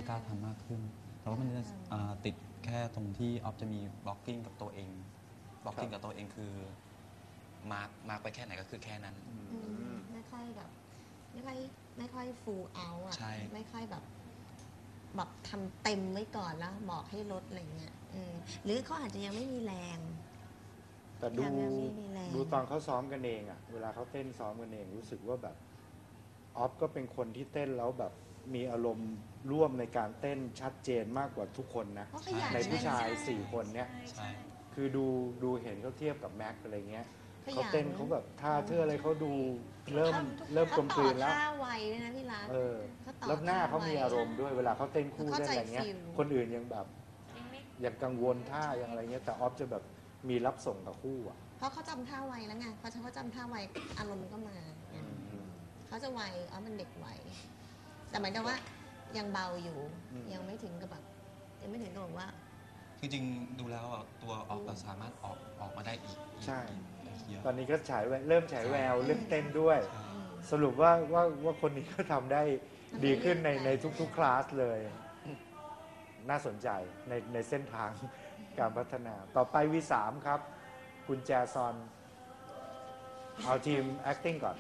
กล้าทำมากขึ้นแต่ว่ามันจะติดแค่ตรงที่ออฟจะมีบล็อกกิ้งกับตัวเองบล็อกกิ้งกับตัวเองคือมาร์กไปแค่ไหนก็คือแค่นั้นไม่ค่อยแบบไม่ค่อยฟูลเอาอ่ะไม่ค่อยแบบทำเต็มไว้ก่อนแล้วบอกให้ลดอะไรเงี้ยหรือเขาอาจจะยังไม่มีแรงแต่ดูตอนเขาซ้อมกันเองอ่ะเวลาเขาเต้นซ้อมกันเองรู้สึกว่าแบบออฟก็เป็นคนที่เต้นแล้วแบบมีอารมณ์ร่วมในการเต้นชัดเจนมากกว่าทุกคนนะในผู้ชาย4 คนเนี้ยคือดูเห็นเขาเทียบกับแม็กอะไรเงี้ยเขาเต้นเขาแบบท่าเทื่ออะไรเขาดูเริ่มกลมกลืนแล้วท่าไวด้วยนะพี่รัตแล้วหน้าเขามีอารมณ์ด้วยเวลาเขาเต้นคู่เต้นอะไรเงี้ยคนอื่นยังแบบยังกังวลท่ายังอะไรเงี้ยแต่ออฟจะแบบมีรับส่งกับคู่อ่ะเพราะเขาจำท่าไวแล้วไงพอเขาจำท่าไวอารมณ์ก็มาเขาจะไวมันเด็กไวแต่หมายถึงว่ายังเบาอยู่ยังไม่ถึงกับแบบยังไม่ถึงกับว่าจริงๆดูแล้วตัวออกสามารถออกมาได้อีกใช่ตอนนี้ก็เริ่มฉายแววเรื่องเต้นด้วยสรุปว่าคนนี้ก็ทำได้ดีขึ้นในทุกๆคลาสเลยน่าสนใจในเส้นทางการพัฒนาต่อไป V3 ครับคุณแจซอนเอาทีม acting ก่อน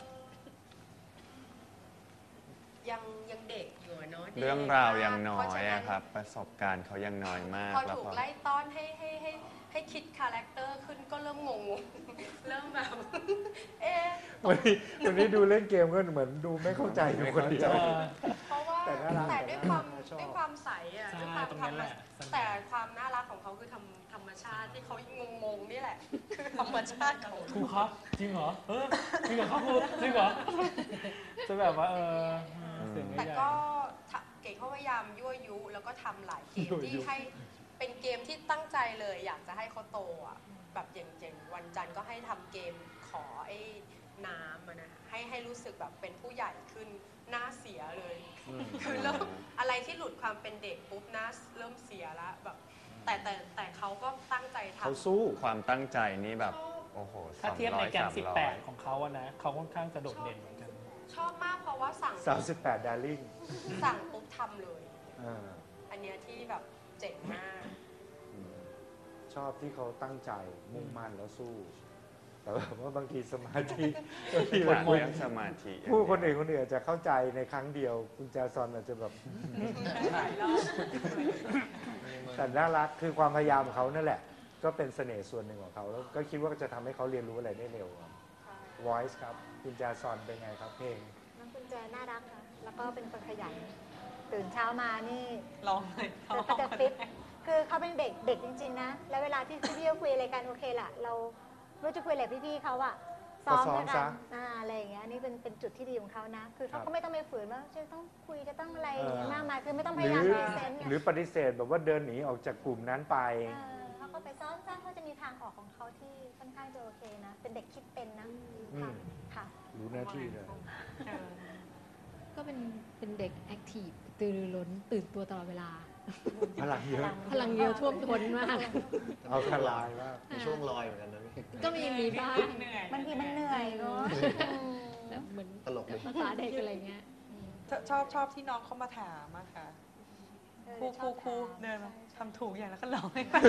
ยังเด็กอยู่เนาะเรื่องราวยังน้อยครับประสบการณ์เขายังน้อยมากพอถูกไล่ต้อนให้คิดคาแรคเตอร์ขึ้นก็เริ่มงงเริ่มแบบวันนี้ดูเล่นเกมก็เหมือนดูไม่เข้าใจอยู่คนเดียวเพราะว่าแต่ด้วยความใสอ่ะด้วยความแต่ความน่ารักของเขาคือธรรมชาติที่เขางงนี่แหละคือธรรมชาติของครูครับจริงเหรอจริงเหรอครับครูจริงเหรอจะแบบว่าแต่ก็เก๋เขาพยายามยั่วยุแล้วก็ทำหลายเกมที่ให้เป็นเกมที่ตั้งใจเลยอยากจะให้เขาโตอ่ะแบบอย่างวันจันทร์ก็ให้ทำเกมขอไอ้น้ำนะให้รู้สึกแบบเป็นผู้ใหญ่ขึ้นหน้าเสียเลยคือเริ่มอะไรที่หลุดความเป็นเด็กปุ๊บหน้าเริ่มเสียแล้วแบบแต่เขาก็ตั้งใจทำเขาสู้ความตั้งใจนี่แบบโอ้โหถ้าเทียบในแกน18ของเขาอะนะเขาค่อนข้างจะโดดเด่นเหมือนกันชอบมากเพราะว่าสั่ง 38 Darling สั่งปุ๊บทำเลยอันเนี้ยที่แบบเจ๋งมากชอบที่เขาตั้งใจมุ่งมั่นแล้วสู้แต่ว่าบางทีสมาธิสมาธิผู้คนอื่นจะเข้าใจในครั้งเดียวคุณแจซอนอาจจะแบบแต่น่ารักคือความพยายามของเขานั่นแหละก็เป็นเสน่ห์ส่วนหนึ่งของเขาแล้วก็คิดว่าจะทำให้เขาเรียนรู้อะไรได้เร็ว Voice ครับคุณแจซอนเป็นไงครับเพลงน้องคุณแจน่ารักค่ะแล้วก็เป็นคนขยันตื่นเช้ามานี่ลองเลยก็จะฟิตคือเขาเป็นเด็กจริงๆนะแล้วเวลาที่พี่ๆคุยอะไรกันโอเคล่ะเรารู้จะคุยอะไรพี่ๆเขาอะซ้อมด้วยกันอะไรอย่างเงี้ยนี่เป็นจุดที่ดีของเขานะคือเขาก็ไม่ต้องไปฝืนว่าจะต้องคุยจะต้องอะไรมากมายคือไม่ต้องพยายามพรีเซนต์หรือปฏิเสธแบบว่าเดินหนีออกจากกลุ่มนั้นไปเขาก็ไปซ้อมเขาจะมีทางออกของเขาที่ค่อนข้างจะโอเคนะเป็นเด็กคิดเป็นนะค่ะรู้หน้าที่เลยก็เป็นเด็กแอคทีฟตื่นล้นตื่นตัวตลอดเวลาพลังเยอะท่วมท้นมากเอาทลายมากมีช่วงลอยเหมือนกันนะก็มีบ้างบางทีมันเหนื่อยเนาะเหมือนตลกเลยภาษาเด็กอะไรเงี้ยชอบที่น้องเขามาถามอะค่ะครูเดินมาทำถูกอย่างแล้วก็ร้องให้ฟัง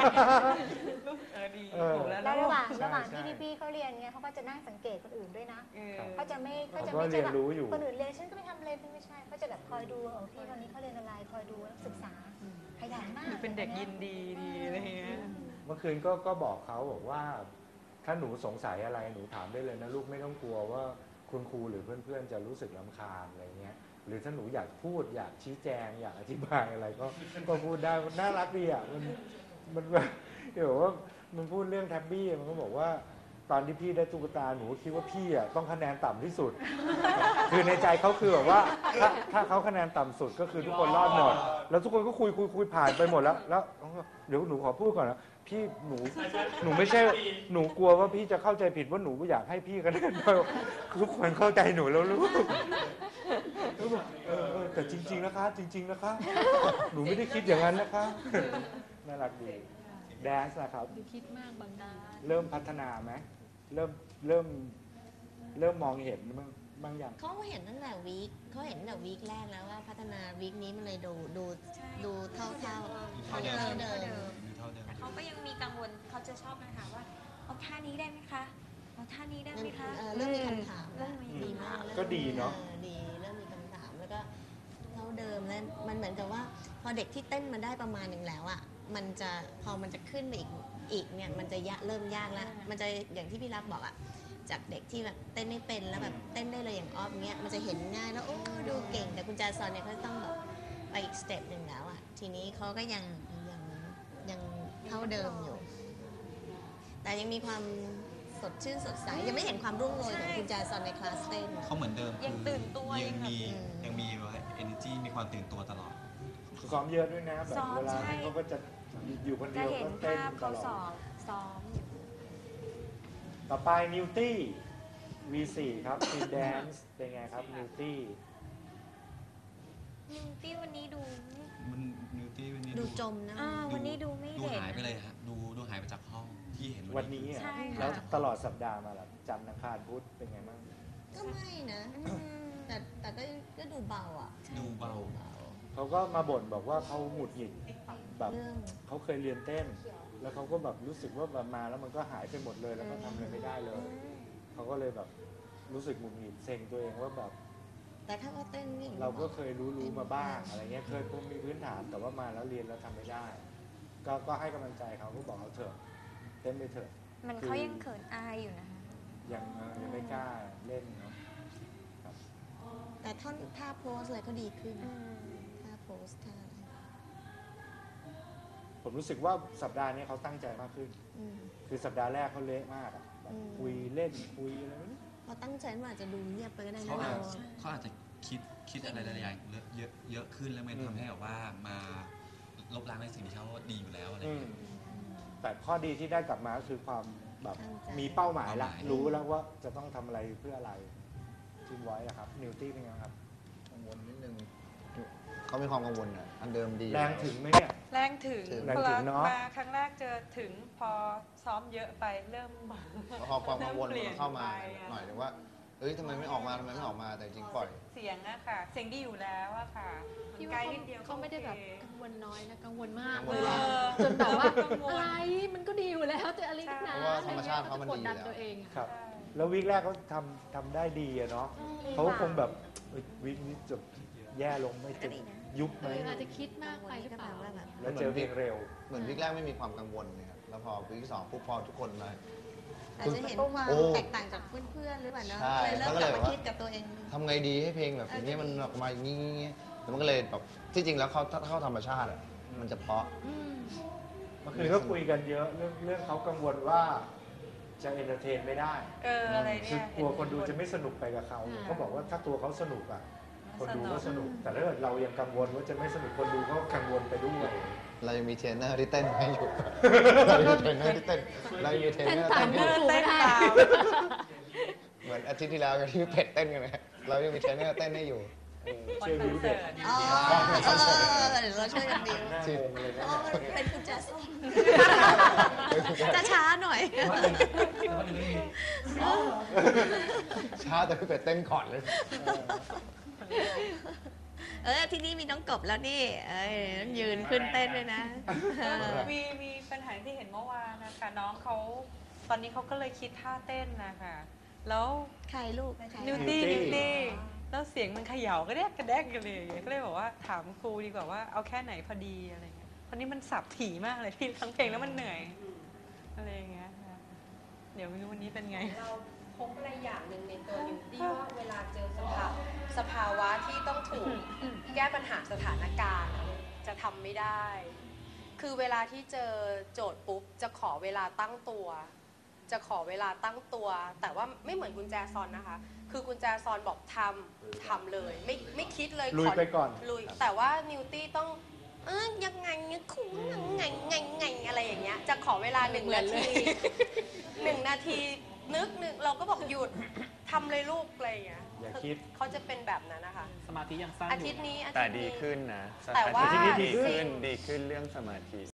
ดีแล้วระหว่างที่พี่เขาเรียนเงี้ยเขาก็จะนั่งสังเกตคนอื่นด้วยนะเขาจะไม่ใช่แบบคนอื่นเรียนฉันก็ไม่ทำอะไรไม่ใช่เขาจะแบบคอยดูพี่คนนี้เขาเรียนอะไรคอยดูศึกษาขยันมากเป็นเด็กยินดีอะไรเงี้ยเมื่อคืนก็บอกเขาบอกว่าถ้าหนูสงสัยอะไรหนูถามได้เลยนะลูกไม่ต้องกลัวว่าคุณครูหรือเพื่อนๆจะรู้สึกรำคาญอะไรเงี้ยหรือถ้าหนูอยากพูดอยากชี้แจงอยากอธิบายอะไรก็พูดได้น่ารักดีอ่ะมันเดี๋ยวว่ามันพูดเรื่องแท็บบี้มันก็บอกว่าตอนที่พี่ได้ตุ๊กตาหนูคิดว่าพี่อ่ะต้องคะแนนต่ำที่สุดคือในใจเขาคือแบบว่าถ้าเขาคะแนนต่ำสุดก็คือทุกคนรอดหมดแล้วทุกคนก็คุยผ่านไปหมดแล้วเดี๋ยวหนูขอพูดก่อนนะพี่หนูไม่ใช่หนูกลัวว่าพี่จะเข้าใจผิดว่าหนูอยากให้พี่คะแนนทุกคนเข้าใจหนูแล้วลูกแต่จริงๆนะคะจริงๆนะคะหนูไม่ได้คิดอย่างนั้นนะคะน่ารักดีแดนซ์นะครับคิดมากบางทีเริ่มพัฒนาไหมเริ่มมองเห็นบางอย่างเขาเห็นตั้งแต่วีคเขาเห็นตั้งแต่วีคแรกแล้วว่าพัฒนาวีคนี้มันเลยดูเท่าเท่าเดิมเท่าเดิมมีเท่าเดิมแต่เขาก็ยังมีกังวลเขาจะชอบมาถามว่าเอาท่านี้ได้ไหมคะเอาท่านี้ได้ไหมคะเริ่มมีคำถามเริ่มมีดีมากก็ดีเนอะดีเริ่มมีคำถามแล้วก็เท่าเดิมแล้วมันเหมือนกับว่าพอเด็กที่เต้นมาได้ประมาณหนึ่งแล้วอ่ะมันจะพอมันจะขึ้นไปอีกเนี่ยมันจะเริ่มยากแล้วมันจะอย่างที่พี่รักบอกอ่ะจากเด็กที่แบบเต้นไม่เป็นแล้วแบบเต้นได้เลยอย่างออฟเงี้ยมันจะเห็นง่ายแล้วโอ้ดูเก่งแต่คุณแจซอนเนี่ยเขาต้องแบบไปอีกสเต็ปหนึ่งแล้วอ่ะทีนี้เขาก็ยังเท่าเดิมอยู่ แต่ยังมีความสดชื่นสดใสยังไม่เห็นความรุ่งโรยของคุณแจซอนในคลาสเต้นเขาเหมือนเดิมยังตื่นตัวยังมีว่า energy มีความตื่นตัวตลอดซ้อมเยอะด้วยนะแบบซ้อมเวลาใช่เขาก็จะอยู่คนจะเดียวเห็ก็นเต้นภาพตเขาลอดซ้อมอยู่ต่อไปนิวตี้ V4 ครับทีมแดนซ์เป็นไงครับนิวตี้นิวตี้วันนี้ดูมันนิวตี้วันนี้ดูจมนะวันนี้ดูไม่ดูเด่นหายไปเลยฮะดูหายไปจากห้องที่เห็นวันนี้อ่ะใช่แล้วค่ะตลอดสัปดาห์มาล่ะจันทร์อังคารพุธเป็นไงบ้างก็ไม่นะ แต่ก็ดูเบาอ่ะดูเบาเขาก็มาบ่นบอกว่าเขาหงุดหงิดแบบเรื่องเขาเคยเรียนเต้น แล้วเขาก็แบบรู้สึกว่าแบบมาแล้วมันก็หายไปหมดเลยแล้วก็ทำอะไรไม่ได้เลยเขาก็เลยแบบรู้สึกหงุดหงิดเซ็งตัวเองว่าแบบแต่ถ้าเขาเต้นนี่เราก็เคยรู้มาบ้างอะไรเงี้ยเคยคงมีพื้นฐานแต่ว่ามาแล้วเรียนแล้วทำไม่ได้ ก็ให้กำลังใจเขาก็บอกเอาเถอะเต้นไปเถอะมันเขายังเขินอายอยู่นะคะยังไม่กล้าเล่นเนาะแต่ท่าโพสอะไรก็ดีขึ้นท่าโพสท่าอะไรผมรู้สึกว่าสัปดาห์นี้เขาตั้งใจมากขึ้นอืมคือสัปดาห์แรกเขาเละมากอะแบบอืมคุยเล่นคุยอะไรไม่รู้พอตั้งใจมันอาจจะดูเงียบไปก็ได้เขานะอาจจะคิดอะไรหลายๆอย่างเยอะขึ้นแล้วมันทำให้แบบว่ามาลบล้างในสิ่งที่เขาดีอยู่แล้วอะไรอืเงี้มยแต่ข้อดีที่ได้กลับมาก็คือความแบบตั้งใจมีเป้าหมายละเป้าหมายรู้แล้วว่าจะต้องทำอะไรเพื่ออะไรทีมไว้อะครับนิวตี้เป็นไงครับกังวลนิดนึงเขามีความกังวลอ่ะอันเดิมดีแรงถึงไหมเนี่ยแรงถึงแรงถึงเนอะมาครั้งแรกเจอถึงพอซ้อมเยอะไปเริ่มพอความกังวลเริ่มเปลี่ยมัน นเข้ามาไปอะหน่อยนึงว่าเอ้ยทำไมไม่ออกมาแต่จริงๆปล่อยเสียงอะค่ะ เสียงดีอยู่แล้วอะค่ะพี่ไกลว่านิดเดียวเขาไม่ได้แบบโอเคกังวลน้อยนะกังวลมากกังเลวลยมากจนแบบว่ากังวลอะไรมันก็ดีอยู่แล้วแต่อะไรนักหนาเพราะว่าธรรมชาติเขามันดีกดดันอยู่แล้วตัวเองครับ แล้ววีคแรกเขาทำได้ดีอะเนาะเขาคงแบบเอ้ยวีคนี้จะแย่ลงไม่จะยุบไหมอาจจะคิดมากไปหรือเปล่าว่าแบบแล้วเจอเพลงเร็วเหมือนวิกแรกไม่มีความกังวลนะครับแล้วพอวิกที่สองปุ๊บพอทุกคนมาอาจจะเห็นความโอ้แตกต่างจากเพื่อนๆหรือเปล่าเนาะใช่เลยเริ่มเขาก็กเลลับยมาว่าคิดกับตัวเองทำไงดีให้เพลงแบบอย่างนี้ยมันออกมาอย่างนี้แล้วมันก็เลยแบบที่จริงแล้วเขาถ้าเข้าธรรมชาติอ่ะมันจะเพราะเมื่อคืนก็คุยกันเยอะเรื่องเขากังวลว่าจะเอนเตอร์เทนไม่ได้อะไรคืเนี่อย กลัวคนดูจะไม่สนุกไปกับเขาอ่าเขาบอกว่าถ้าตัวเขาสนุกอ่ะคนดูก็สนุก แต่ถ้าเกิดเรายังกังวลว่าจะไม่สนุกคนดูก็กังวลไปด้วยเรายังมีเทรนเนอร์ที่เต้นให้อยู่ เรายังมีเทรนเนอร์ที่เต้นเรายังมีเทรนเนอร์เต้นให้อยู่เต้นตามเหมือนอาทิตย์ที่แล้วที่เป็ดเต้นกันนะเรายังมีเทรนเนอร์เต้นให้อยู่ช่วยรู้เด็กอ๋อเดี๋ยวเราช่วยกันดิวหน้างงเลยนะอ๋อมันเป็นคุณแจส้มจะช้าหน่อยช้าแต่พี่เป็ดเต้นก่อนเลยที่นี่มีน้องกบแล้วนี่ยืนขึ้นเต้นด้วยนะมีปัญหาที่เห็นเมื่อวานนะคะน้องเขาตอนนี้เขาก็เลยคิดท่าเต้นนะคะแล้วใครลูกนิวตี้แล้วเสียงมันเขย่ากระแดกกันเลยก็เลยบอกว่าถามครูดีกว่าว่าเอาแค่ไหนพอดีอะไรเงี้ยเพราะนี่มันสับถี่มากเลยพี่ทั้งเพลงแล้วมันเหนื่อยอะไรอย่างเงี้ยค่ะเดี๋ยวไม่รู้วันนี้เป็นไงเราพบอะไรอย่างหนึ่งในตัวนิวตี้ว่าเวลาเจอสภาวะที่ต้องถูกแก้ปัญหาสถานการณ์จะทำไม่ได้ คือเวลาที่เจอโจทย์ปุ๊บจะขอเวลาตั้งตัว แต่ว่าไม่เหมือนกุญแจซอนนะคะ คือกุญแจซอนบอกทำเลยไม่คิดเลยลุยไปก่อนลุยแต่ว่านิวตี้ต้องยังไงเนี่ยคุณไงอะไรอย่างเงี้ยจะขอเวลา1 นาที 1 นาทีนึกเราก็บอกหยุดทำเลยลูกอะไรอย่างเงี้ยอย่าคิดเขาจะเป็นแบบนั้นนะคะสมาธิยังสั้นอาอยู่ทิตย์นี้แต่ดีขึ้นนะแต่ว่าดีขึ้นเรื่องสมาธิ